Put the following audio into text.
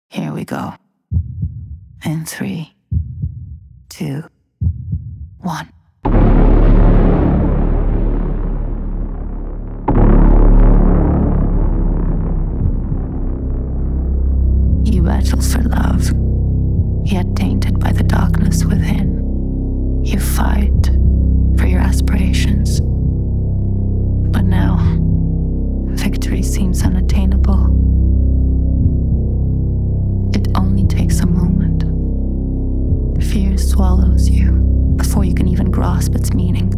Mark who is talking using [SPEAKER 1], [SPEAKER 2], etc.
[SPEAKER 1] Here we go. In 3, 2, 1. You battle for love, yet tainted by the darkness within. You fight for your aspirations, but now victory seems unattainable. It only takes a moment. Fear swallows you before you can even grasp its meaning.